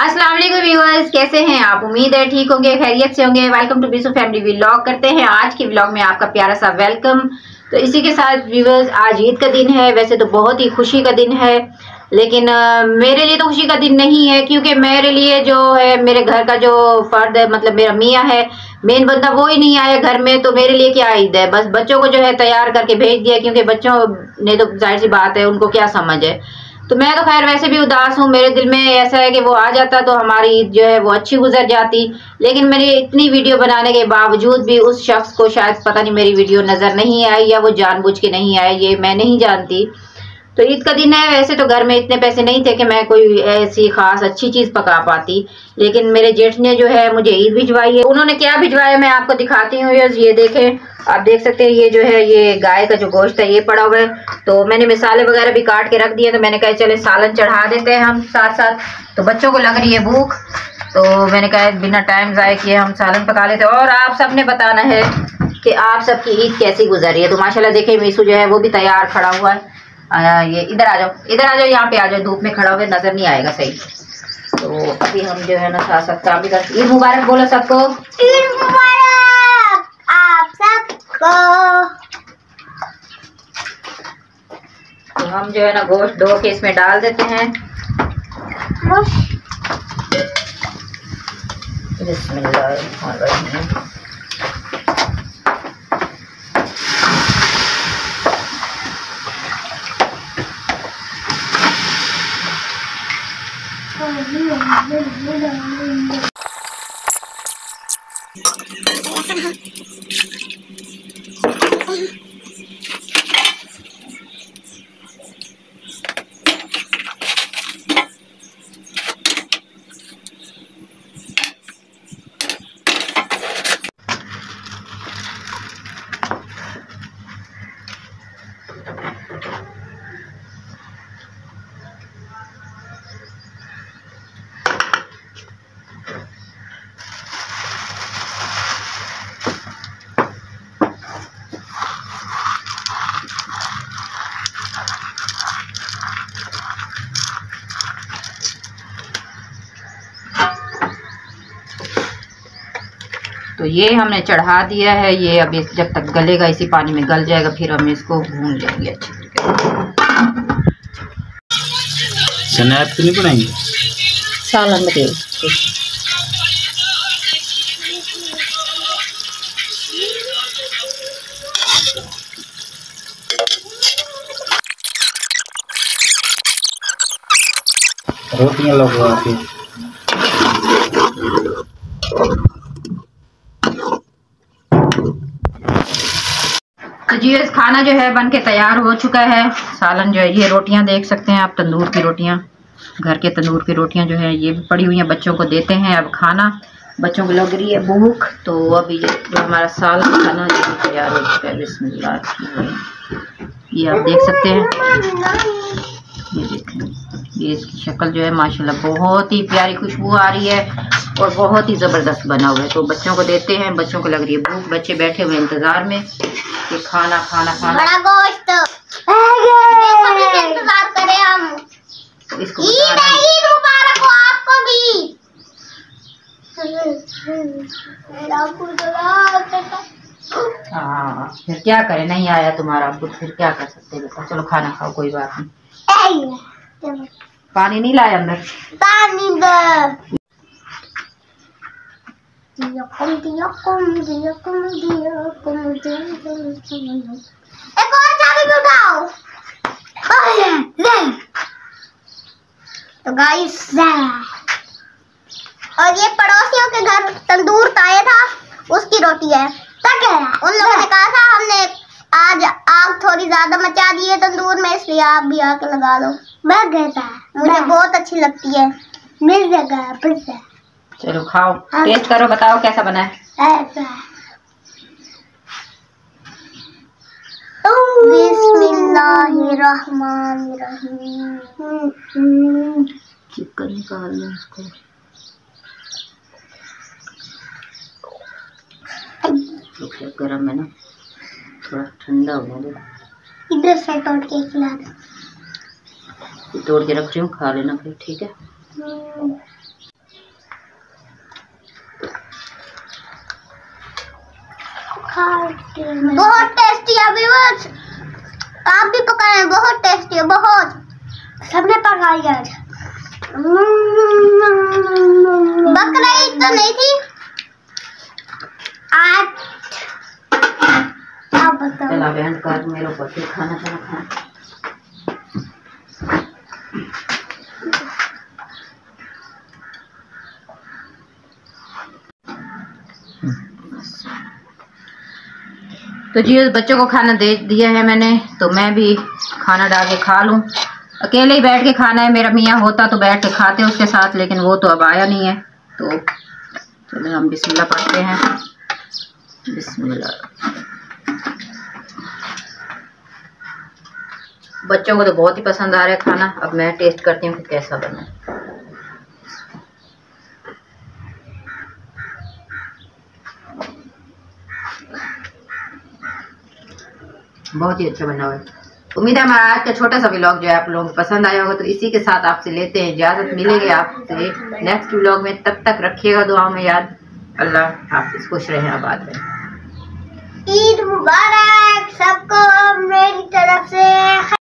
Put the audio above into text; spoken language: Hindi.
अस्सलाम वालेकुम व्यूअर्स, कैसे हैं आप? उम्मीद है ठीक होंगे, खैरियत से होंगे। Welcome to Bisu family vlog. करते हैं आज के व्लॉग में आपका प्यारा सा वेलकम। तो इसी के साथ व्यूअर्स, आज ईद का दिन है। वैसे तो बहुत ही खुशी का दिन है, लेकिन मेरे लिए तो खुशी का दिन नहीं है, क्योंकि मेरे लिए जो है मेरे घर का जो फर्द है, मतलब मेरा मियाँ है, मेन बंदा वो ही नहीं आया घर में। तो मेरे लिए क्या ईद है, बस बच्चों को जो है तैयार करके भेज दिया, क्योंकि बच्चों ने तो जाहिर सी बात है, उनको क्या समझ है। तो मैं तो खैर वैसे भी उदास हूँ, मेरे दिल में ऐसा है कि वो आ जाता तो हमारी ईद जो है वो अच्छी गुजर जाती। लेकिन मेरी इतनी वीडियो बनाने के बावजूद भी उस शख्स को शायद पता नहीं मेरी वीडियो नजर नहीं आई, या वो जानबूझ के नहीं आए, ये मैं नहीं जानती। तो ईद का दिन है। वैसे तो घर में इतने पैसे नहीं थे कि मैं कोई ऐसी खास अच्छी चीज पका पाती, लेकिन मेरे जेठ ने जो है मुझे ईद भिजवाई है। उन्होंने क्या भिजवाया मैं आपको दिखाती हूँ। ये देखें, आप देख सकते हैं, ये जो है ये गाय का जो गोश्त है ये पड़ा हुआ है। तो मैंने मसाले वगैरह भी काट के रख दिए, तो मैंने कहा चले सालन चढ़ा देते हैं हम साथ साथ। तो बच्चों को लग रही है भूख, तो मैंने कहा बिना टाइम जाए किए हम सालन पका लेते। और आप सबने बताना है कि आप सबकी ईद कैसी गुजरी है। तो माशाल्लाह देखें, मीसू जो है वो भी तैयार खड़ा हुआ है। ये इधर आ जाओ, इधर आ जाओ, यहाँ पे आ जाओ, धूप में खड़ा हुए नजर नहीं आएगा सही। तो अभी हम जो है ना साथ साथ काम भी कर। ईद मुबारक बोलो सबको। ईद मुबारक आप सबको। तो हम जो है ना गोश्त धो के इसमें डाल देते हैं। बिस्मिल्लाह। तो ये हमने चढ़ा दिया है। ये अभी जब तक गलेगा, इसी पानी में गल जाएगा, फिर हम इसको भून लेंगे अच्छे तरीके से। स्नैप तो नहीं बनाएंगे सालन में रोटियां लगवा के। तो जी खाना जो है बन के तैयार हो चुका है। सालन जो है, ये रोटियां देख सकते हैं आप, तंदूर की रोटियां, घर के तंदूर की रोटियां जो है ये भी पड़ी हुई हैं। बच्चों को देते हैं अब खाना, बच्चों को लग रही है भूख। तो अभी ये जो हमारा सालन खाना ये भी तैयार हो चुका है। बिस्मिल्लाह। ये आप देख सकते हैं, ये देखें, ये इसकी शक्ल जो है माशाल्लाह बहुत ही प्यारी खुशबू आ रही है और बहुत ही ज़बरदस्त बना हुआ है। तो बच्चों को देते हैं, बच्चों को लग रही है भूख, बच्चे बैठे हुए इंतज़ार में कि खाना खाना खाना। बड़ा गोश्त इंतजार करें हम। तो इसको ईद मुबारक हो आपको भी। हाँ, फिर क्या करें, नहीं आया तुम्हारा आपको, फिर क्या कर सकते बेटा। चलो खाना खाओ, कोई बात नहीं। पानी नहीं लाया अंदर, पानी दे। एक और चाबी भी उठाओ। तो गाइस, और ये पड़ोसियों के घर तंदूर ताया था, उसकी रोटी है। उन लोगों ने कहा था हमने आज आग थोड़ी ज्यादा मचा दी है तंदूर में, इसलिए आप भी आके लगा लो। मुझे बहुत अच्छी लगती है। मिल जाएगा। चलो खाओ, टेस्ट करो, बताओ कैसा बना है। बिस्मिल्लाहिर्रहमानिर्रहीम। चिकन निकाल लो इसको। गरम है ना, थोड़ा ठंडा होने दो। इधर से तोड़ के खिला दो। तोड़ के रख रही हूँ, खा लेना फिर, ठीक है। बहुत टेस्टी है व्यूअर्स, आप भी पकाएं, बहुत टेस्टी है, बहुत। सबने पकाई आज। बकरा ईद तो नहीं थी आज। आप बताओ। चला बहन कर मेरे ऊपर से खाना खाना। तो जी बच्चों को खाना दे दिया है मैंने, तो मैं भी खाना डाल के खा लूं। अकेले ही बैठ के खाना है, मेरा मियाँ होता तो बैठ के खाते उसके साथ, लेकिन वो तो अब आया नहीं है। तो चलो हम बिस्मिल्लाह पढ़ते हैं। बिस्मिल्लाह। बच्चों को तो बहुत ही पसंद आ रहा है खाना। अब मैं टेस्ट करती हूँ कि कैसा बना। बहुत ही अच्छा बना हुआ है। उम्मीद है हमारा आज का छोटा सा व्लॉग जो है आप लोगों को पसंद आया होगा। तो इसी के साथ आपसे लेते हैं इजाजत, मिलेंगे आपसे नेक्स्ट व्लॉग में। तब तक रखिएगा दुआ में याद। अल्लाह हाफिज, खुश रहें, आबाद रहें। ईद मुबारक सबको मेरी तरफ से।